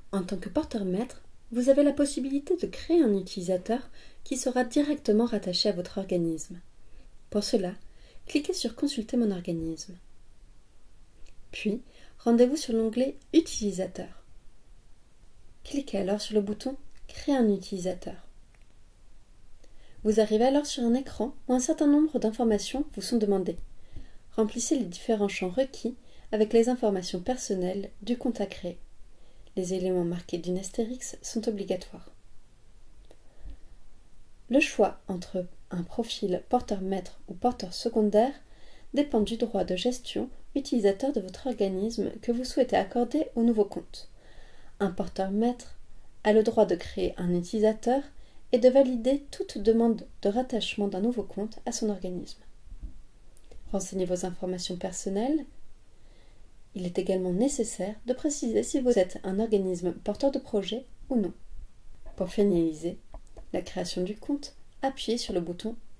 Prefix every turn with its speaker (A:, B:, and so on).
A: En tant que porteur-maître, vous avez la possibilité de créer un utilisateur qui sera directement rattaché à votre organisme. Pour cela, cliquez sur « Consulter mon organisme ». Puis, rendez-vous sur l'onglet « Utilisateur ». Cliquez alors sur le bouton « Créer un utilisateur ». Vous arrivez alors sur un écran où un certain nombre d'informations vous sont demandées. Remplissez les différents champs requis avec les informations personnelles du compte à créer. Les éléments marqués d'une astérix sont obligatoires. Le choix entre un profil porteur-maître ou porteur secondaire dépend du droit de gestion utilisateur de votre organisme que vous souhaitez accorder au nouveau compte. Un porteur-maître a le droit de créer un utilisateur et de valider toute demande de rattachement d'un nouveau compte à son organisme. Renseignez vos informations personnelles. Il est également nécessaire de préciser si vous êtes un organisme porteur de projet ou non. Pour finaliser la création du compte, appuyez sur le bouton « Créer ».